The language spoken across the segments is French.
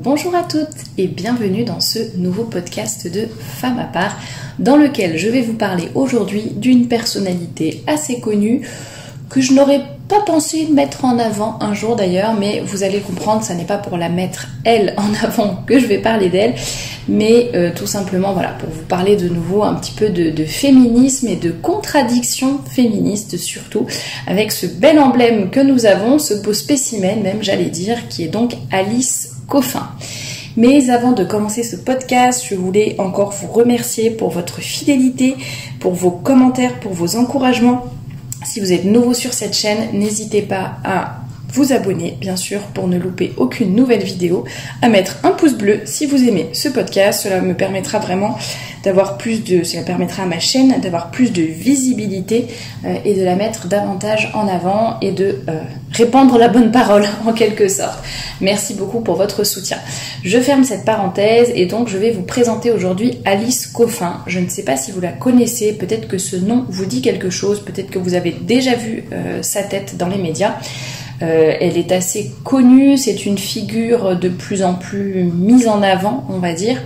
Bonjour à toutes et bienvenue dans ce nouveau podcast de Femme à part dans lequel je vais vous parler aujourd'hui d'une personnalité assez connue que je n'aurais pas pensé mettre en avant un jour d'ailleurs, mais vous allez comprendre, ça n'est pas pour la mettre elle en avant que je vais parler d'elle, mais tout simplement voilà, pour vous parler de nouveau un petit peu de féminisme et de contradiction féministe surtout, avec ce bel emblème que nous avons, ce beau spécimen même j'allais dire, qui est donc Alice Coffin. Mais avant de commencer ce podcast, je voulais encore vous remercier pour votre fidélité, pour vos commentaires, pour vos encouragements. Si vous êtes nouveau sur cette chaîne, n'hésitez pas à vous abonner, bien sûr, pour ne louper aucune nouvelle vidéo, à mettre un pouce bleu si vous aimez ce podcast. Cela me permettra vraiment d'avoir cela permettra à ma chaîne d'avoir plus de visibilité et de la mettre davantage en avant et de répandre la bonne parole en quelque sorte. Merci beaucoup pour votre soutien. Je ferme cette parenthèse et donc je vais vous présenter aujourd'hui Alice Coffin. Je ne sais pas si vous la connaissez, peut-être que ce nom vous dit quelque chose, peut-être que vous avez déjà vu sa tête dans les médias. Elle est assez connue, c'est une figure de plus en plus mise en avant, on va dire,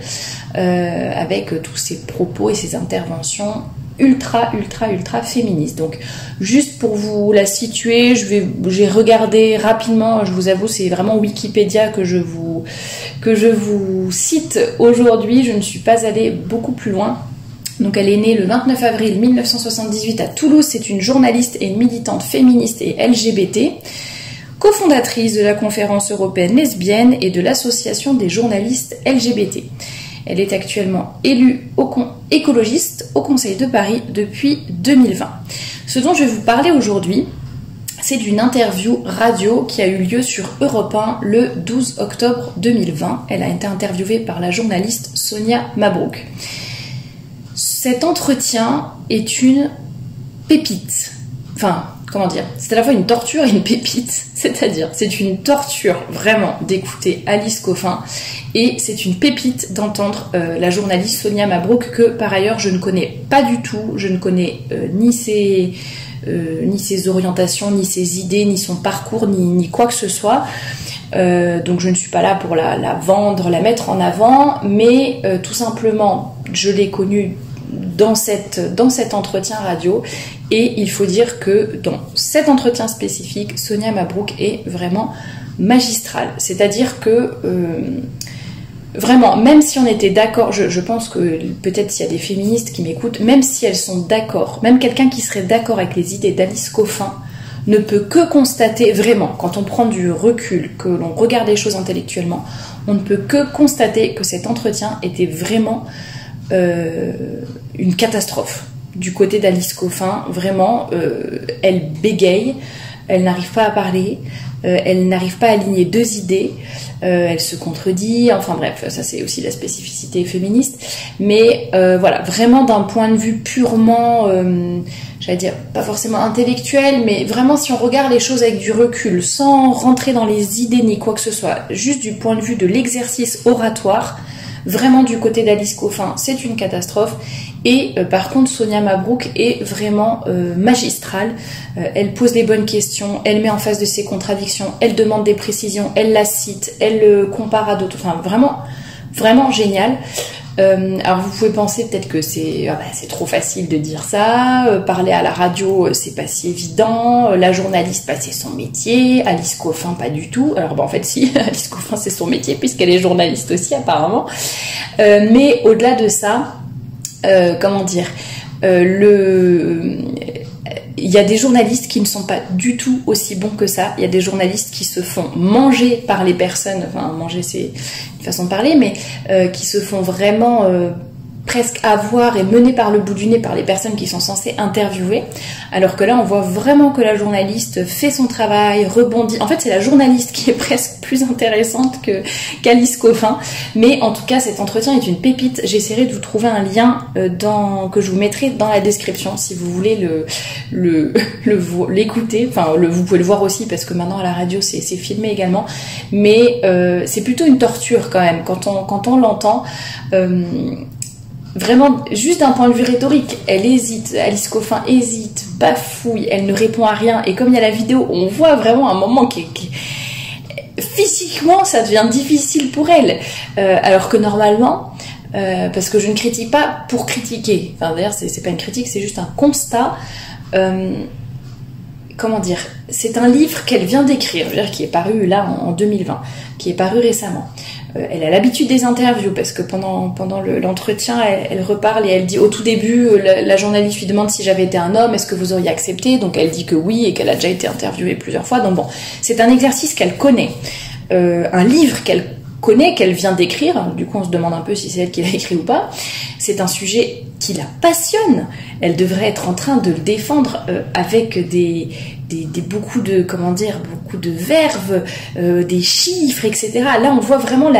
avec tous ses propos et ses interventions ultra féministes. Donc juste pour vous la situer, j'ai regardé rapidement, je vous avoue c'est vraiment Wikipédia que je vous cite aujourd'hui, je ne suis pas allée beaucoup plus loin. Donc elle est née le 29 avril 1978 à Toulouse, c'est une journaliste et une militante féministe et LGBT, cofondatrice de la conférence européenne lesbienne et de l'association des journalistes LGBT. Elle est actuellement élue écologiste au Conseil de Paris depuis 2020. Ce dont je vais vous parler aujourd'hui, c'est d'une interview radio qui a eu lieu sur Europe 1 le 12 octobre 2020. Elle a été interviewée par la journaliste Sonia Mabrouk. Cet entretien est une pépite. Enfin, comment dire, c'est à la fois une torture et une pépite, c'est-à-dire c'est une torture vraiment d'écouter Alice Coffin et c'est une pépite d'entendre la journaliste Sonia Mabrouk que par ailleurs je ne connais pas du tout, je ne connais ni ses orientations, ni ses idées, ni son parcours, ni quoi que ce soit. Donc je ne suis pas là pour la vendre, la mettre en avant, mais tout simplement je l'ai connue dans cet entretien radio et il faut dire que dans cet entretien spécifique, Sonia Mabrouk est vraiment magistrale. C'est-à-dire que vraiment, même si on était d'accord, je pense que peut-être s'il y a des féministes qui m'écoutent, même si elles sont d'accord, même quelqu'un qui serait d'accord avec les idées d'Alice Coffin ne peut que constater vraiment, quand on prend du recul, que l'on regarde les choses intellectuellement, on ne peut que constater que cet entretien était vraiment une catastrophe du côté d'Alice Coffin. Vraiment, elle bégaye, elle n'arrive pas à parler, elle n'arrive pas à aligner deux idées, elle se contredit, enfin bref, ça c'est aussi la spécificité féministe, mais voilà, vraiment d'un point de vue purement, j'allais dire, pas forcément intellectuel, mais vraiment si on regarde les choses avec du recul, sans rentrer dans les idées ni quoi que ce soit, juste du point de vue de l'exercice oratoire, vraiment du côté d'Alice Coffin, c'est une catastrophe. Et par contre, Sonia Mabrouk est vraiment magistrale. Elle pose les bonnes questions, elle met en face de ses contradictions, elle demande des précisions, elle la cite, elle compare à d'autres. Enfin, vraiment génial. Alors vous pouvez penser peut-être que c'est trop facile de dire ça, parler à la radio c'est pas si évident, la journaliste c'est son métier, Alice Coffin pas du tout. Alors en fait si, Alice Coffin c'est son métier puisqu'elle est journaliste aussi apparemment, mais au-delà de ça, comment dire, il y a des journalistes qui ne sont pas du tout aussi bons que ça. Il y a des journalistes qui se font manger par les personnes, enfin manger c'est une façon de parler, mais qui se font vraiment presque avoir et mener par le bout du nez par les personnes qui sont censées interviewer, alors que là on voit vraiment que la journaliste fait son travail, rebondit. En fait c'est la journaliste qui est presque plus intéressante qu'Alice Coffin, mais en tout cas cet entretien est une pépite. J'essaierai de vous trouver un lien que je vous mettrai dans la description si vous voulez l'écouter. Enfin vous pouvez le voir aussi parce que maintenant à la radio c'est filmé également, mais c'est plutôt une torture quand même quand on l'entend. Vraiment, juste d'un point de vue rhétorique, elle hésite, Alice Coffin hésite, bafouille, elle ne répond à rien. Et comme il y a la vidéo, on voit vraiment un moment qui physiquement ça devient difficile pour elle. Alors que normalement, parce que je ne critique pas pour critiquer, enfin d'ailleurs c'est pas une critique, c'est juste un constat. Comment dire, c'est un livre qu'elle vient d'écrire, je veux dire, qui est paru là en 2020, qui est paru récemment. Elle a l'habitude des interviews parce que pendant l'entretien, elle reparle et elle dit au tout début, la journaliste lui demande si j'avais été un homme, est-ce que vous auriez accepté? Donc elle dit que oui et qu'elle a déjà été interviewée plusieurs fois. Donc bon, c'est un exercice qu'elle connaît, un livre qu'elle connaît, qu'elle vient d'écrire. Du coup, on se demande un peu si c'est elle qui l'a écrit ou pas. C'est un sujet qui la passionne. Elle devrait être en train de le défendre avec beaucoup de, comment dire, beaucoup de verve, des chiffres, etc. Là, on voit vraiment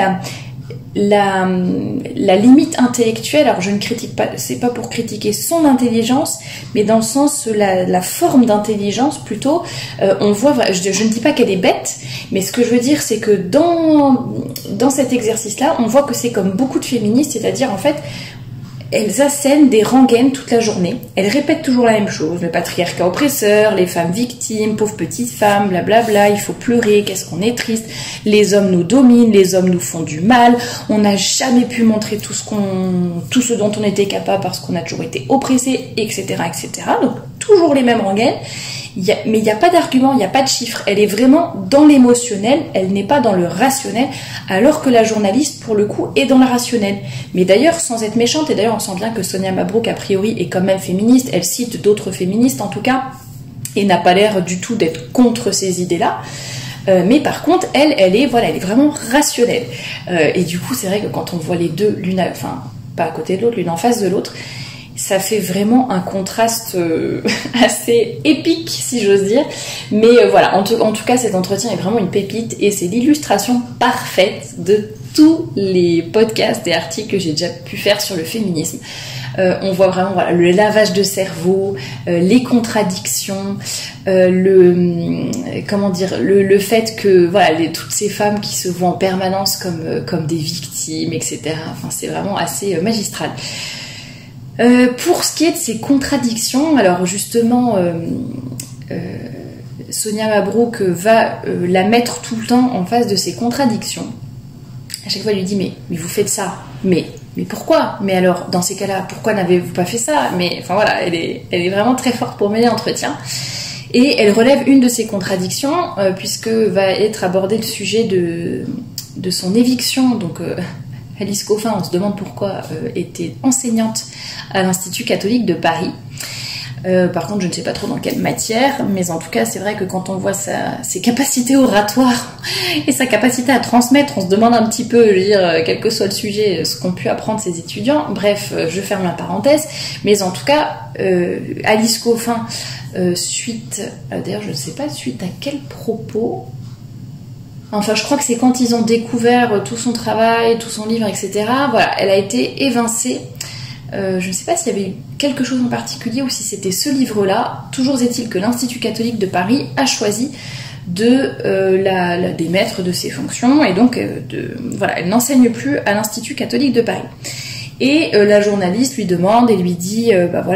la limite intellectuelle. Alors, je ne critique pas, c'est pas pour critiquer son intelligence, mais dans le sens, la forme d'intelligence, plutôt, on voit, je ne dis pas qu'elle est bête, mais ce que je veux dire, c'est que dans cet exercice-là, on voit que c'est comme beaucoup de féministes, c'est-à-dire, en fait, elles assènent des rengaines toute la journée. Elles répètent toujours la même chose. Le patriarcat oppresseur, les femmes victimes, pauvres petites femmes, blablabla, il faut pleurer, qu'est-ce qu'on est triste. Les hommes nous dominent, les hommes nous font du mal. On n'a jamais pu montrer tout ce dont on était capable parce qu'on a toujours été oppressés, etc., etc. Donc, toujours les mêmes rengaines. Mais il n'y a pas d'argument, il n'y a pas de chiffres. Elle est vraiment dans l'émotionnel, elle n'est pas dans le rationnel, alors que la journaliste, pour le coup, est dans le rationnel. Mais d'ailleurs, sans être méchante, et d'ailleurs on sent bien que Sonia Mabrouk, a priori, est quand même féministe, elle cite d'autres féministes en tout cas, et n'a pas l'air du tout d'être contre ces idées-là. Mais par contre, elle est vraiment rationnelle. Et du coup, c'est vrai que quand on voit les deux, pas à côté de l'autre, l'une en face de l'autre, ça fait vraiment un contraste assez épique, si j'ose dire. Mais voilà, en tout cas, cet entretien est vraiment une pépite et c'est l'illustration parfaite de tous les podcasts et articles que j'ai déjà pu faire sur le féminisme. On voit vraiment le lavage de cerveau, les contradictions, le fait que toutes ces femmes qui se voient en permanence comme des victimes, etc. Enfin, c'est vraiment assez magistral. Pour ce qui est de ces contradictions, alors justement, Sonia Mabrouk va la mettre tout le temps en face de ces contradictions. À chaque fois, elle lui dit mais vous faites ça, mais pourquoi? Mais alors, dans ces cas-là, pourquoi n'avez-vous pas fait ça? Mais enfin voilà, elle est vraiment très forte pour mener l'entretien. Et elle relève une de ces contradictions, puisque va être abordé le sujet de son éviction, donc... Alice Coffin, on se demande pourquoi était enseignante à l'Institut catholique de Paris. Par contre, je ne sais pas trop dans quelle matière, mais en tout cas, c'est vrai que quand on voit ses capacités oratoires et sa capacité à transmettre, on se demande un petit peu, je veux dire, quel que soit le sujet, ce qu'ont pu apprendre ses étudiants. Bref, je ferme la parenthèse, mais en tout cas, Alice Coffin, d'ailleurs, je ne sais pas suite à quel propos... Enfin, je crois que c'est quand ils ont découvert tout son travail, tout son livre, etc. Voilà, elle a été évincée. Je ne sais pas s'il y avait eu quelque chose en particulier ou si c'était ce livre-là. Toujours est-il que l'Institut catholique de Paris a choisi de la démettre de ses fonctions et donc elle n'enseigne plus à l'Institut catholique de Paris. Et la journaliste lui demande et lui dit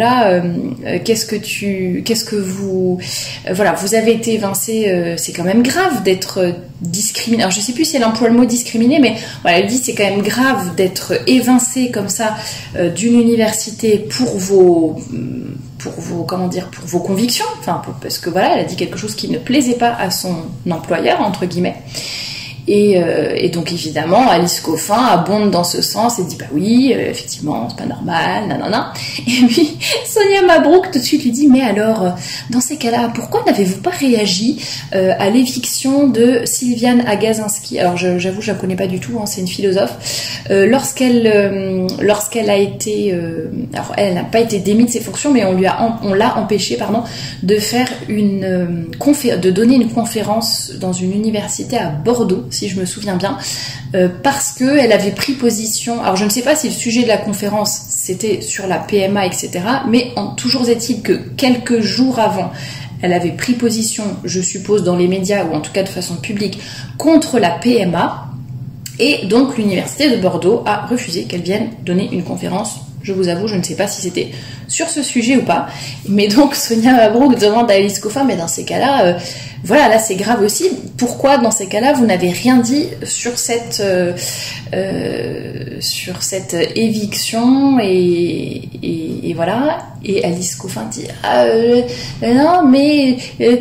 vous avez été évincé, c'est quand même grave d'être discriminé. Alors je sais plus si elle emploie le mot discriminé, mais voilà, elle dit c'est quand même grave d'être évincé comme ça d'une université pour vos convictions, parce que voilà, elle a dit quelque chose qui ne plaisait pas à son employeur entre guillemets. Et donc évidemment Alice Coffin abonde dans ce sens et dit bah oui effectivement c'est pas normal nanana. Et puis Sonia Mabrouk tout de suite lui dit mais alors dans ces cas-là pourquoi n'avez-vous pas réagi à l'éviction de Sylviane Agacinski? Alors j'avoue je la connais pas du tout, hein, c'est une philosophe. Lorsqu'elle a été alors elle n'a pas été démise de ses fonctions mais on l'a empêchée de faire de donner une conférence dans une université à Bordeaux, si je me souviens bien, parce qu'elle avait pris position, alors je ne sais pas si le sujet de la conférence c'était sur la PMA, etc., mais toujours est-il que quelques jours avant, elle avait pris position, je suppose dans les médias, ou en tout cas de façon publique, contre la PMA, et donc l'université de Bordeaux a refusé qu'elle vienne donner une conférence Je vous avoue, je ne sais pas si c'était sur ce sujet ou pas. Mais donc Sonia Mabrouk demande à Alice Coffin, mais dans ces cas-là, voilà, là c'est grave aussi. Pourquoi dans ces cas-là vous n'avez rien dit sur cette éviction et voilà. Et Alice Coffin dit non mais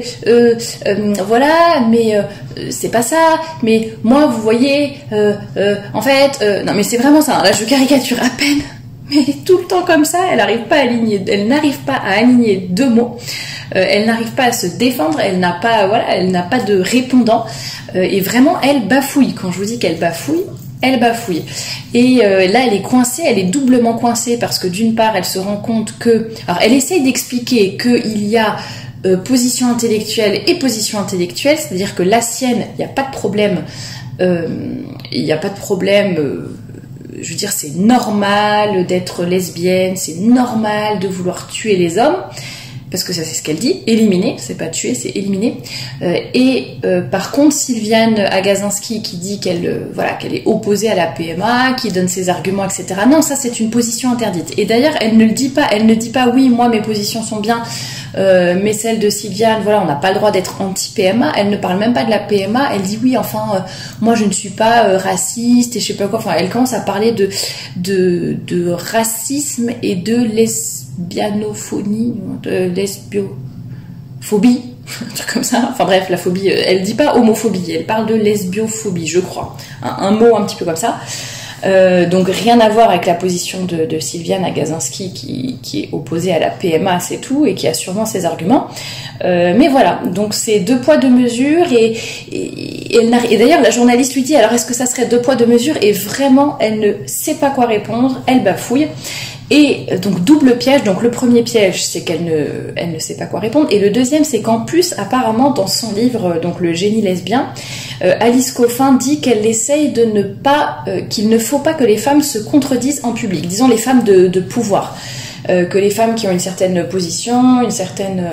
voilà, mais c'est pas ça. Mais moi vous voyez, en fait, non mais c'est vraiment ça. Là je caricature à peine. Mais elle est tout le temps comme ça, elle n'arrive pas à aligner deux mots, elle n'arrive pas à se défendre, elle n'a pas de répondant, et vraiment elle bafouille. Quand je vous dis qu'elle bafouille, elle bafouille. Et là elle est coincée, elle est doublement coincée parce que d'une part elle se rend compte que, alors elle essaye d'expliquer qu'il y a position intellectuelle et position intellectuelle, c'est-à-dire que la sienne, il n'y a pas de problème, je veux dire, c'est normal d'être lesbienne, c'est normal de vouloir tuer les hommes, parce que ça c'est ce qu'elle dit, éliminer, c'est pas tuer, c'est éliminer. Par contre, Sylviane Agacinski qui dit qu'elle est opposée à la PMA, qui donne ses arguments, etc. Non, ça c'est une position interdite. Et d'ailleurs, elle ne dit pas oui, moi mes positions sont bien, mais celles de Sylviane, voilà, on n'a pas le droit d'être anti-PMA. Elle ne parle même pas de la PMA, elle dit oui, enfin, moi je ne suis pas raciste et je sais pas quoi. Enfin, elle commence à parler de racisme et de lesbianophonie, de lesbiophobie, un truc comme ça. Enfin bref, la phobie, elle dit pas homophobie, elle parle de lesbiophobie, je crois. Un mot un petit peu comme ça. Donc rien à voir avec la position de Sylviane Agacinski qui est opposée à la PMA, c'est tout, et qui a sûrement ses arguments. Mais voilà, donc c'est deux poids deux mesures, et d'ailleurs la journaliste lui dit alors est-ce que ça serait deux poids deux mesures, et vraiment elle ne sait pas quoi répondre, elle bafouille. Et donc double piège. Donc le premier piège, c'est qu'elle ne sait pas quoi répondre, et le deuxième, c'est qu'en plus apparemment dans son livre, donc Le génie lesbien, Alice Coffin dit qu'elle essaye de ne pas, qu'il ne faut pas que les femmes se contredisent en public, disons les femmes de pouvoir, que les femmes qui ont une certaine position, une certaine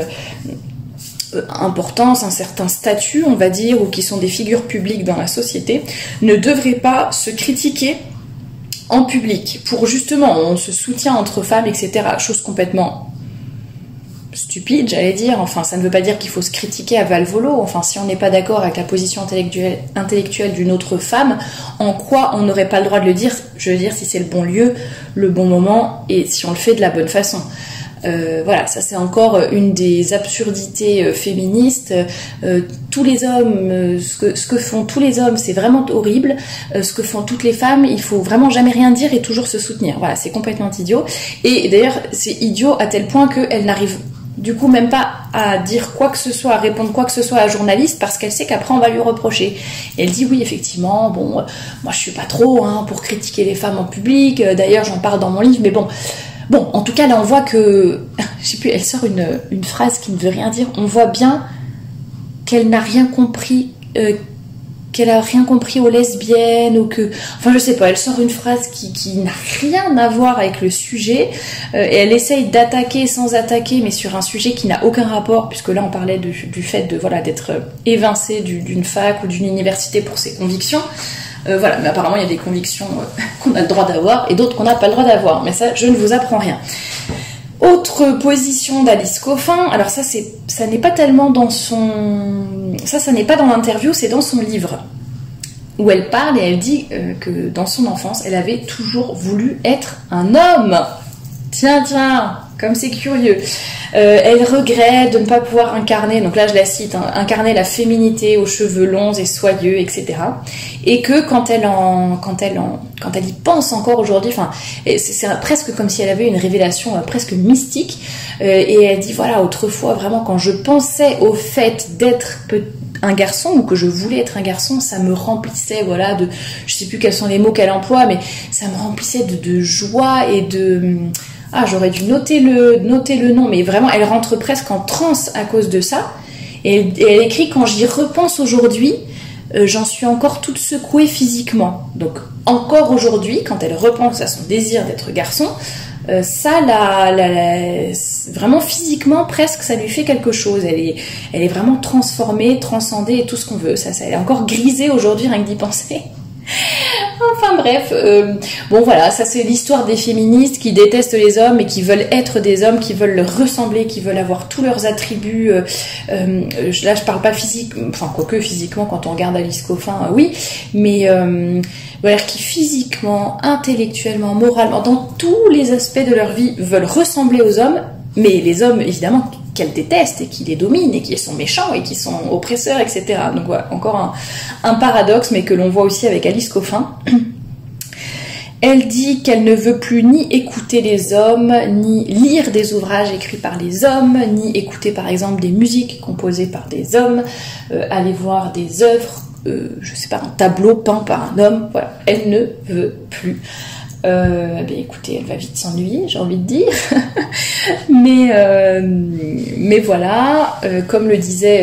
importance, un certain statut, on va dire, ou qui sont des figures publiques dans la société, ne devraient pas se critiquer en public, pour justement, on se soutient entre femmes, etc. Chose complètement stupide, j'allais dire. Enfin, ça ne veut pas dire qu'il faut se critiquer à val-volo. Enfin, si on n'est pas d'accord avec la position intellectuelle d'une autre femme, en quoi on n'aurait pas le droit de le dire? Je veux dire, si c'est le bon lieu, le bon moment, et si on le fait de la bonne façon. Voilà, ça c'est encore une des absurdités féministes. Tous les hommes, ce que font tous les hommes, c'est vraiment horrible. Ce que font toutes les femmes, il faut vraiment jamais rien dire et toujours se soutenir. Voilà, c'est complètement idiot. Et d'ailleurs, c'est idiot à tel point qu'elle n'arrive du coup même pas à dire quoi que ce soit, à répondre quoi que ce soit à la journaliste, parce qu'elle sait qu'après on va lui reprocher. Et elle dit oui, effectivement, bon, moi je suis pas trop pour critiquer les femmes en public. D'ailleurs, j'en parle dans mon livre, mais bon, en tout cas, là, on voit que, je sais plus, elle sort une phrase qui ne veut rien dire. On voit bien qu'elle n'a rien compris, qu'elle a rien compris aux lesbiennes, ou que, enfin, je sais pas, elle sort une phrase qui n'a rien à voir avec le sujet, et elle essaye d'attaquer sans attaquer, mais sur un sujet qui n'a aucun rapport, puisque là, on parlait du fait d'être évincé d'une fac ou d'une université pour ses convictions. Voilà, mais apparemment il y a des convictions qu'on a le droit d'avoir et d'autres qu'on n'a pas le droit d'avoir, mais ça je ne vous apprends rien. Autre position d'Alice Coffin, alors ça n'est pas tellement dans ça n'est pas dans l'interview, c'est dans son livre, où elle parle et elle dit que dans son enfance elle avait toujours voulu être un homme. Tiens, comme c'est curieux. Elle regrette de ne pas pouvoir incarner, donc là je la cite, incarner la féminité aux cheveux longs et soyeux, etc. Et que quand elle y pense encore aujourd'hui, enfin, c'est presque comme si elle avait une révélation presque mystique. Et elle dit voilà, autrefois vraiment quand je pensais au fait d'être un garçon, ou que je voulais être un garçon, ça me remplissait, voilà, je sais plus quels sont les mots qu'elle emploie, mais ça me remplissait de joie et de... Ah, j'aurais dû noter le nom, mais vraiment, elle rentre presque en transe à cause de ça. Et elle écrit, quand j'y repense aujourd'hui, j'en suis encore toute secouée physiquement. Donc, encore aujourd'hui, quand elle repense à son désir d'être garçon, ça, vraiment physiquement, presque, ça lui fait quelque chose. Elle est vraiment transformée, transcendée, et tout ce qu'on veut. Ça, elle est encore grisée aujourd'hui, rien que d'y penser. Enfin bref, bon voilà, ça c'est l'histoire des féministes qui détestent les hommes et qui veulent être des hommes, qui veulent leur ressembler, qui veulent avoir tous leurs attributs. Là je parle pas physique, enfin quoique physiquement quand on regarde Alice Coffin, oui, mais voilà, qui physiquement, intellectuellement, moralement, dans tous les aspects de leur vie veulent ressembler aux hommes, mais les hommes évidemment qu'elles détestent et qui les dominent et qui sont méchants et qui sont oppresseurs, etc. Donc voilà, encore un paradoxe, mais que l'on voit aussi avec Alice Coffin. Elle dit qu'elle ne veut plus ni écouter les hommes, ni lire des ouvrages écrits par les hommes, ni écouter par exemple des musiques composées par des hommes, aller voir des œuvres, je sais pas, un tableau peint par un homme. Voilà, elle ne veut plus. Bien écoutez, elle va vite s'ennuyer, j'ai envie de dire. mais voilà, comme le disait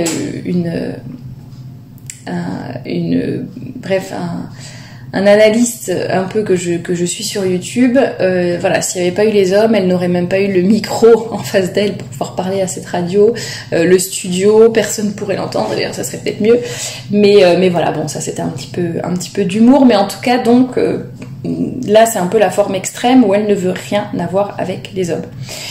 un analyste un peu que je suis sur YouTube, voilà, s'il n'y avait pas eu les hommes, elle n'aurait même pas eu le micro en face d'elle pour pouvoir parler à cette radio, le studio, personne ne pourrait l'entendre, d'ailleurs ça serait peut-être mieux, mais voilà, bon, ça c'était un petit peu d'humour, mais en tout cas, donc, là c'est un peu la forme extrême où elle ne veut rien avoir avec les hommes.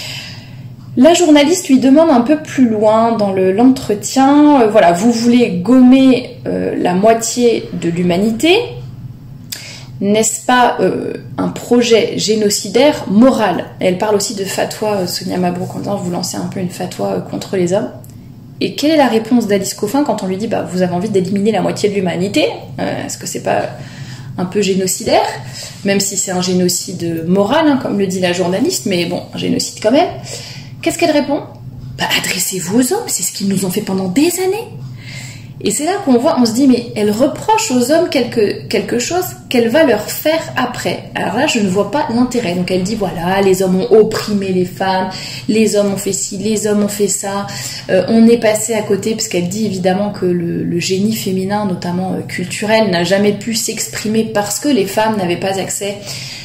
La journaliste lui demande un peu plus loin dans l'entretien, voilà, vous voulez gommer la moitié de l'humanité, n'est-ce pas un projet génocidaire moral? Elle parle aussi de fatwa, Sonia Mabrouk, en disant vous lancez un peu une fatwa contre les hommes. Et quelle est la réponse d'Alice Coffin quand on lui dit vous avez envie d'éliminer la moitié de l'humanité? Est-ce que c'est pas un peu génocidaire? Même si c'est un génocide moral, hein, comme le dit la journaliste, mais bon, un génocide quand même. Qu'est-ce qu'elle répond? Adressez-vous aux hommes, c'est ce qu'ils nous ont fait pendant des années. Et c'est là qu'on voit, on se dit, mais elle reproche aux hommes quelque chose qu'elle va leur faire après. Alors là, je ne vois pas l'intérêt. Donc elle dit, voilà, les hommes ont opprimé les femmes, les hommes ont fait ci, les hommes ont fait ça, on est passé à côté, parce qu'elle dit évidemment que le génie féminin, notamment culturel, n'a jamais pu s'exprimer parce que les femmes n'avaient pas accès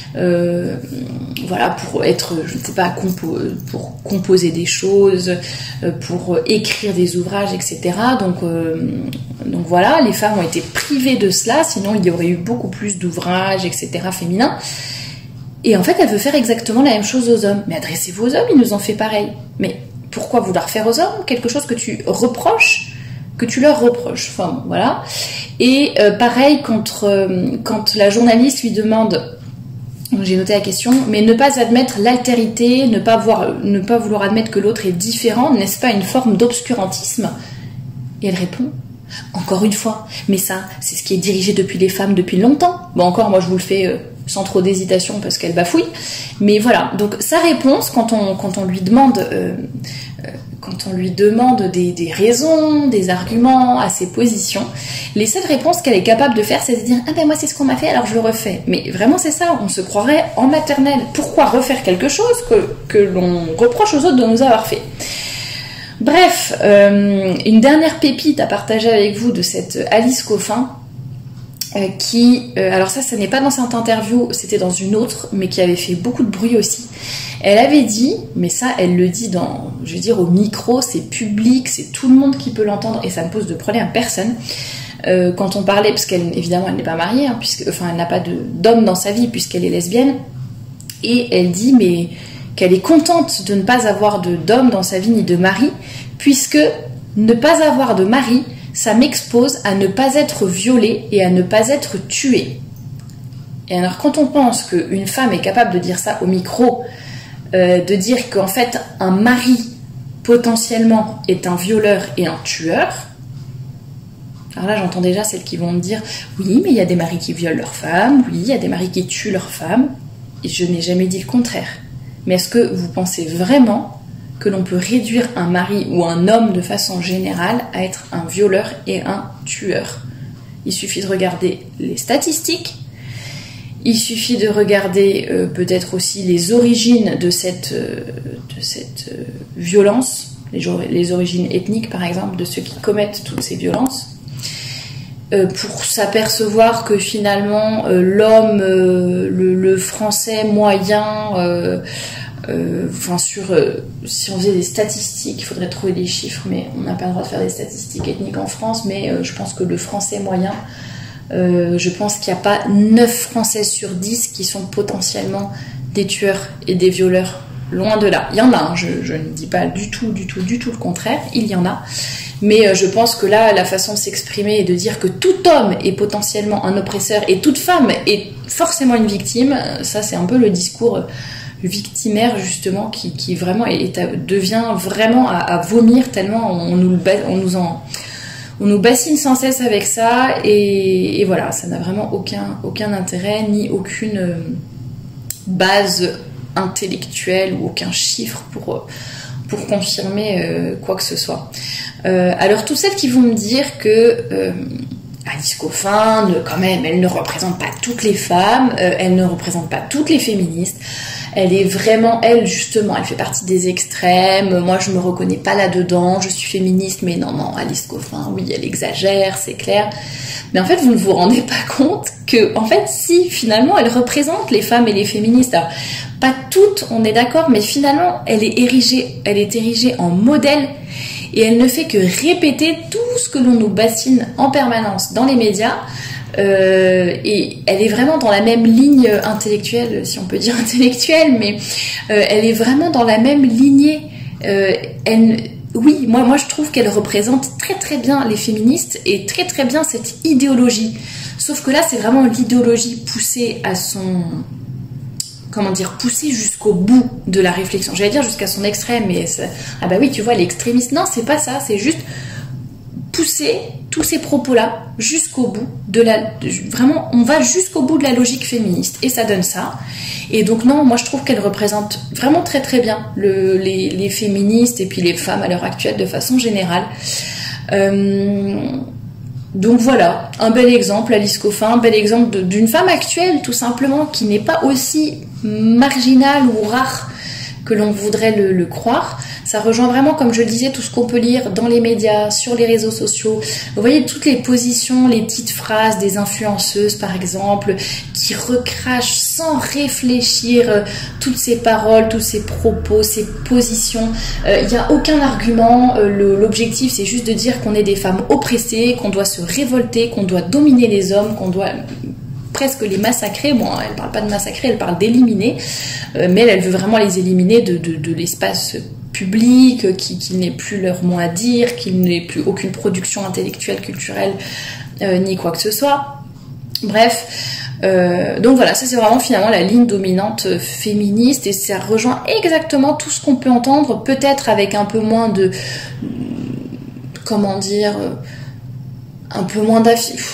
voilà, pour être, je ne sais pas, pour composer des choses, pour écrire des ouvrages, etc. Donc voilà, les femmes ont été privées de cela, sinon il y aurait eu beaucoup plus d'ouvrages, etc. féminins. Et en fait, elle veut faire exactement la même chose aux hommes. Mais adressez-vous aux hommes, ils nous ont fait pareil. Mais pourquoi vouloir faire aux hommes quelque chose que tu reproches, que tu leur reproches? Enfin, bon, voilà. Et pareil, quand la journaliste lui demande... J'ai noté la question, mais ne pas admettre l'altérité, ne pas vouloir admettre que l'autre est différent, n'est-ce pas une forme d'obscurantisme? Et elle répond, encore une fois, mais ça, c'est ce qui est dirigé depuis les femmes depuis longtemps. Bon, encore, moi je vous le fais sans trop d'hésitation parce qu'elle bafouille. Mais voilà, donc sa réponse, quand on lui demande... quand on lui demande des raisons, des arguments à ses positions, les seules réponses qu'elle est capable de faire, c'est de dire « Ah ben moi c'est ce qu'on m'a fait, alors je le refais ». Mais vraiment c'est ça, on se croirait en maternelle. Pourquoi refaire quelque chose que l'on reproche aux autres de nous avoir fait? Bref, une dernière pépite à partager avec vous de cette Alice Coffin, alors ça n'est pas dans cette interview, c'était dans une autre, mais qui avait fait beaucoup de bruit aussi. Elle avait dit, mais ça elle le dit je veux dire au micro, c'est public, c'est tout le monde qui peut l'entendre et ça ne pose de problème à personne. Quand on parlait, parce qu'évidemment elle n'est pas mariée, hein, elle n'a pas d'homme dans sa vie puisqu'elle est lesbienne, et elle dit mais qu'elle est contente de ne pas avoir d'homme dans sa vie ni de mari, puisque ne pas avoir de mari, ça m'expose à ne pas être violée et à ne pas être tuée. Et alors quand on pense qu'une femme est capable de dire ça au micro, de dire qu'en fait un mari potentiellement est un violeur et un tueur, alors là j'entends déjà celles qui vont me dire oui mais il y a des maris qui violent leurs femmes, oui il y a des maris qui tuent leurs femmes, et je n'ai jamais dit le contraire. Mais est-ce que vous pensez vraiment que l'on peut réduire un mari ou un homme de façon générale à être un violeur et un tueur? Il suffit de regarder les statistiques, il suffit de regarder peut-être aussi les origines de cette violence, les origines ethniques par exemple de ceux qui commettent toutes ces violences, pour s'apercevoir que finalement l'homme, le français moyen... si on faisait des statistiques, il faudrait trouver des chiffres, mais on n'a pas le droit de faire des statistiques ethniques en France, mais je pense que le français moyen Je pense qu'il n'y a pas 9 Françaises sur 10 qui sont potentiellement des tueurs et des violeurs. Loin de là. Il y en a, hein. Je ne dis pas du tout le contraire, il y en a. Mais je pense que là, la façon de s'exprimer et de dire que tout homme est potentiellement un oppresseur et toute femme est forcément une victime, ça c'est un peu le discours victimaire justement qui vraiment devient vraiment à vomir tellement on nous bassine sans cesse avec ça et voilà, ça n'a vraiment aucun intérêt ni aucune base intellectuelle ou aucun chiffre pour confirmer quoi que ce soit. Alors toutes celles qui vont me dire que Alice Coffin, quand même, elle ne représente pas toutes les femmes, elle ne représente pas toutes les féministes, elle est vraiment, elle justement, elle fait partie des extrêmes, moi je me reconnais pas là-dedans, je suis féministe, mais non, Alice Coffin, oui, elle exagère, c'est clair. Mais en fait, vous ne vous rendez pas compte que, en fait, si, finalement, elle représente les femmes et les féministes, alors, pas toutes, on est d'accord, mais finalement, elle est érigée en modèle et elle ne fait que répéter tout ce que l'on nous bassine en permanence dans les médias. Et elle est vraiment dans la même ligne intellectuelle, si on peut dire intellectuelle, mais elle est vraiment dans la même lignée. Oui, moi je trouve qu'elle représente très très bien les féministes et très très bien cette idéologie. Sauf que là, c'est vraiment l'idéologie poussée à son... poussée jusqu'au bout de la réflexion. J'allais dire jusqu'à son extrême, mais... Ah bah oui, tu vois, l'extrémiste. Non, c'est pas ça, c'est juste pousser tous ces propos-là jusqu'au bout vraiment, on va jusqu'au bout de la logique féministe et ça donne ça. Et donc non, moi je trouve qu'elle représente vraiment très très bien les féministes et puis les femmes à l'heure actuelle de façon générale. Donc voilà, un bel exemple, Alice Coffin, un bel exemple d'une femme actuelle tout simplement qui n'est pas aussi marginale ou rare que l'on voudrait le croire. Ça rejoint vraiment, comme je le disais, tout ce qu'on peut lire dans les médias, sur les réseaux sociaux. Vous voyez toutes les positions, les petites phrases des influenceuses, par exemple, qui recrachent sans réfléchir toutes ces paroles, tous ces propos, ces positions. Il n'y a aucun argument. L'objectif, c'est juste de dire qu'on est des femmes oppressées, qu'on doit se révolter, qu'on doit dominer les hommes, qu'on doit... presque les massacrer. Bon, elle parle pas de massacrer, elle parle d'éliminer, mais elle veut vraiment les éliminer de l'espace public, qu'il n'ait plus leur mot à dire, qu'il n'ait plus aucune production intellectuelle, culturelle, ni quoi que ce soit. Bref, donc voilà, ça c'est vraiment finalement la ligne dominante féministe et ça rejoint exactement tout ce qu'on peut entendre, peut-être avec un peu moins de... comment dire... un peu moins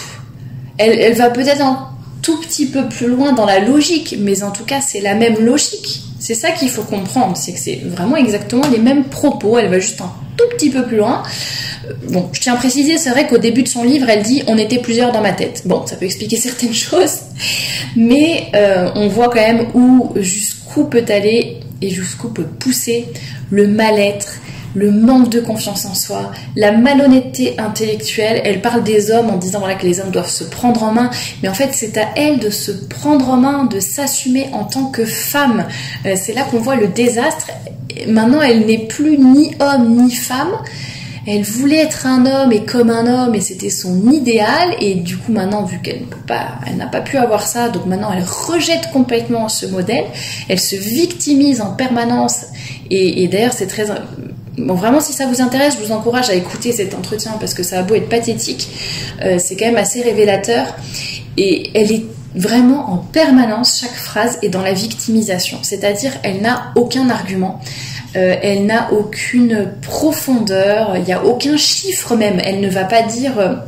elle va peut-être un tout petit peu plus loin dans la logique, mais en tout cas c'est la même logique. C'est ça qu'il faut comprendre, c'est que c'est vraiment exactement les mêmes propos, elle va juste un tout petit peu plus loin. Bon, je tiens à préciser, c'est vrai qu'au début de son livre, elle dit « on était plusieurs dans ma tête ». Bon, ça peut expliquer certaines choses, mais on voit quand même jusqu'où peut aller et jusqu'où peut pousser le mal-être, le manque de confiance en soi, la malhonnêteté intellectuelle. Elle parle des hommes en disant voilà, que les hommes doivent se prendre en main, mais en fait c'est à elle de se prendre en main, de s'assumer en tant que femme. C'est là qu'on voit le désastre. Maintenant elle n'est plus ni homme ni femme. Elle voulait être un homme et comme un homme et c'était son idéal et du coup maintenant vu qu'elle n'a pas pu avoir ça, donc maintenant elle rejette complètement ce modèle, elle se victimise en permanence et d'ailleurs c'est très... Bon, vraiment, si ça vous intéresse, je vous encourage à écouter cet entretien parce que ça a beau être pathétique, c'est quand même assez révélateur. Et elle est vraiment en permanence, chaque phrase est dans la victimisation. C'est-à-dire, elle n'a aucun argument, elle n'a aucune profondeur, il n'y a aucun chiffre même. Elle ne va pas dire...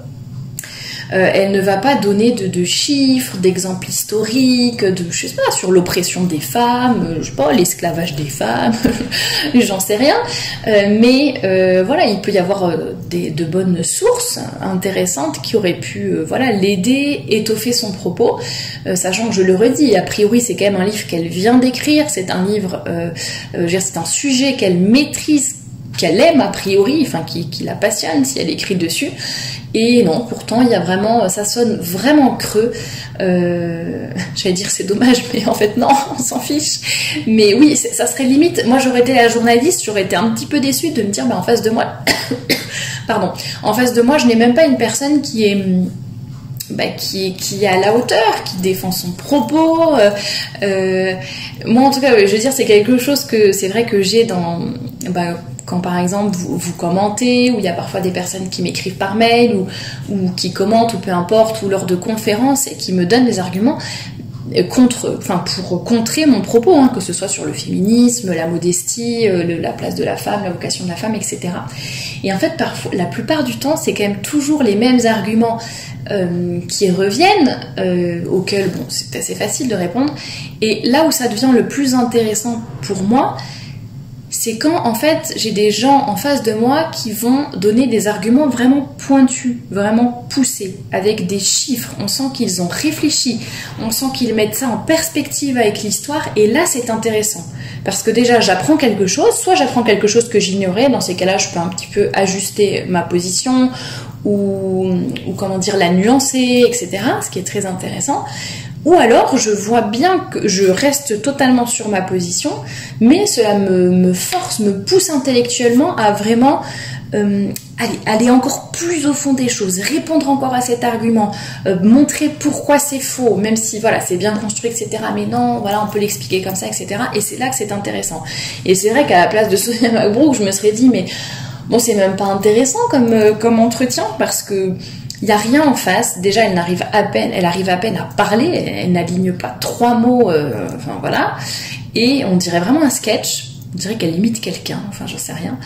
elle ne va pas donner de chiffres, d'exemples historiques, je sais pas, sur l'oppression des femmes, je sais pas, l'esclavage des femmes, j'en sais rien. Mais voilà, il peut y avoir de bonnes sources intéressantes qui auraient pu l'aider, étoffer son propos, sachant que je le redis, a priori c'est quand même un livre qu'elle vient d'écrire, c'est un livre, c'est un sujet qu'elle maîtrise, qu'elle aime a priori, enfin qui la passionne si elle écrit dessus. Et non, pourtant, il y a vraiment, ça sonne vraiment creux. J'allais dire c'est dommage, mais en fait non, on s'en fiche. Mais oui, ça serait limite. Moi, j'aurais été la journaliste, j'aurais été un petit peu déçue de me dire, en face de moi, pardon, en face de moi, je n'ai même pas une personne qui est qui est à la hauteur, qui défend son propos. Moi, en tout cas, je veux dire, c'est quelque chose que c'est vrai que j'ai dans... quand par exemple vous commentez, ou il y a parfois des personnes qui m'écrivent par mail, ou qui commentent, ou peu importe, ou lors de conférences, et qui me donnent des arguments pour contrer mon propos, hein, que ce soit sur le féminisme, la modestie, la place de la femme, la vocation de la femme, etc. Et en fait, parfois, la plupart du temps, c'est quand même toujours les mêmes arguments qui reviennent, auxquels, bon, c'est assez facile de répondre. Et là où ça devient le plus intéressant pour moi, c'est quand, en fait, j'ai des gens en face de moi qui vont donner des arguments vraiment pointus, vraiment poussés, avec des chiffres. On sent qu'ils ont réfléchi, on sent qu'ils mettent ça en perspective avec l'histoire, et là, c'est intéressant. Parce que déjà, j'apprends quelque chose, soit j'apprends quelque chose que j'ignorais, dans ces cas-là, je peux un petit peu ajuster ma position, ou comment dire, la nuancer, etc., ce qui est très intéressant. Ou alors, je vois bien que je reste totalement sur ma position, mais cela me force, me pousse intellectuellement à vraiment aller encore plus au fond des choses, répondre encore à cet argument, montrer pourquoi c'est faux, même si voilà, c'est bien construit, etc. Mais non, voilà, on peut l'expliquer comme ça, etc. Et c'est là que c'est intéressant. Et c'est vrai qu'à la place de Sonia Mabrouk, je me serais dit, mais bon, c'est même pas intéressant comme entretien, parce que il n'y a rien en face. Déjà, elle arrive à peine à parler. Elle n'aligne pas 3 mots. Enfin, voilà. Et on dirait vraiment un sketch. On dirait qu'elle imite quelqu'un. Enfin, j'en sais rien.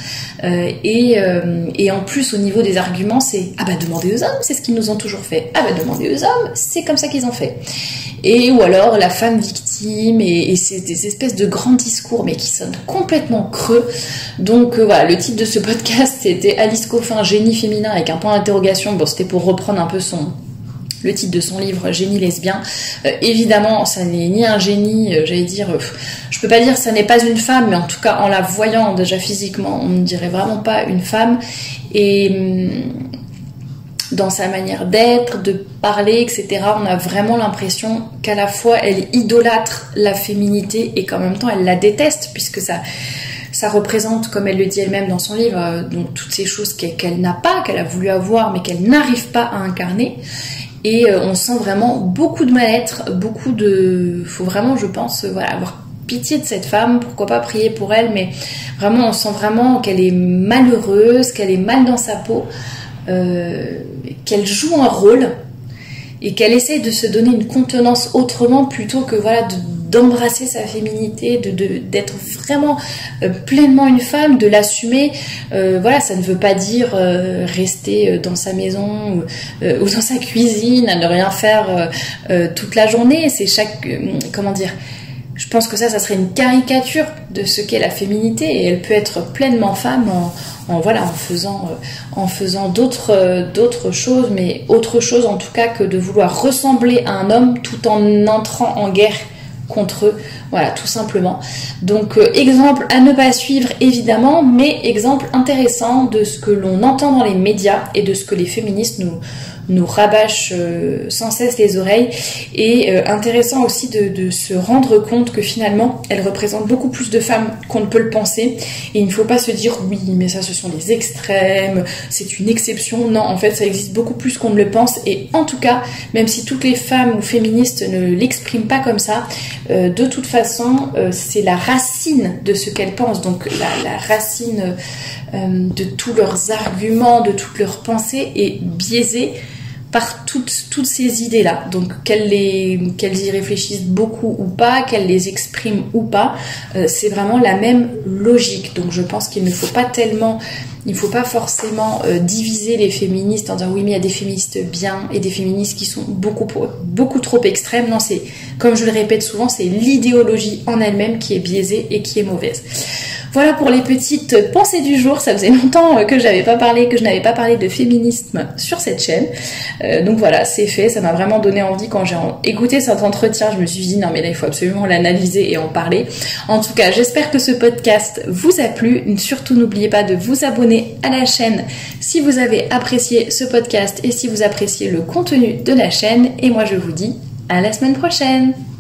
Et en plus, au niveau des arguments, c'est « Ah bah, demandez aux hommes, c'est ce qu'ils nous ont toujours fait. Ah bah, demandez aux hommes, c'est comme ça qu'ils ont fait. » Et ou alors la femme victime, et c'est des espèces de grands discours, mais qui sonnent complètement creux. Donc voilà, le titre de ce podcast, c'était Alice Coffin, génie féminin, avec un point d'interrogation. Bon, c'était pour reprendre un peu le titre de son livre Génie lesbien. Évidemment, ça n'est ni un génie, j'allais dire, je peux pas dire ça n'est pas une femme, mais en tout cas, en la voyant déjà physiquement, on ne dirait vraiment pas une femme. Et dans sa manière d'être, de parler, etc., on a vraiment l'impression qu'à la fois elle idolâtre la féminité et qu'en même temps elle la déteste, puisque ça représente, comme elle le dit elle-même dans son livre, donc toutes ces choses qu'elle n'a pas, qu'elle a voulu avoir, mais qu'elle n'arrive pas à incarner. Et on sent vraiment beaucoup de mal-être, faut vraiment, je pense, avoir pitié de cette femme, pourquoi pas prier pour elle, mais vraiment, on sent vraiment qu'elle est malheureuse, qu'elle est mal dans sa peau, qu'elle joue un rôle et qu'elle essaye de se donner une contenance autrement, plutôt que d'embrasser sa féminité, d'être vraiment pleinement une femme, de l'assumer. Ça ne veut pas dire rester dans sa maison ou dans sa cuisine à ne rien faire toute la journée. C'est je pense que ça serait une caricature de ce qu'est la féminité, et elle peut être pleinement femme en faisant d'autres choses, mais autre chose en tout cas que de vouloir ressembler à un homme tout en entrant en guerre contre eux, voilà, tout simplement. Donc exemple à ne pas suivre évidemment, mais exemple intéressant de ce que l'on entend dans les médias et de ce que les féministes nous rabâchent sans cesse les oreilles, et intéressant aussi de se rendre compte que finalement elles représentent beaucoup plus de femmes qu'on ne peut le penser, et il ne faut pas se dire oui mais ça ce sont les extrêmes, c'est une exception. Non, en fait ça existe beaucoup plus qu'on ne le pense, et en tout cas même si toutes les femmes ou féministes ne l'expriment pas comme ça, de toute façon c'est la racine de ce qu'elles pensent, donc la racine de tous leurs arguments, de toutes leurs pensées est biaisée par toutes ces idées-là. Donc qu'elles y réfléchissent beaucoup ou pas, qu'elles les expriment ou pas, c'est vraiment la même logique. Donc je pense qu'il ne faut pas forcément diviser les féministes en disant oui mais il y a des féministes bien et des féministes qui sont beaucoup trop extrêmes. Non, c'est, comme je le répète souvent, c'est l'idéologie en elle-même qui est biaisée et qui est mauvaise. Voilà pour les petites pensées du jour. Ça faisait longtemps que je n'avais pas parlé de féminisme sur cette chaîne. Donc voilà, c'est fait. Ça m'a vraiment donné envie quand j'ai écouté cet entretien. Je me suis dit non mais là il faut absolument l'analyser et en parler. En tout cas, j'espère que ce podcast vous a plu. Surtout n'oubliez pas de vous abonner à la chaîne si vous avez apprécié ce podcast et si vous appréciez le contenu de la chaîne. Et moi je vous dis à la semaine prochaine.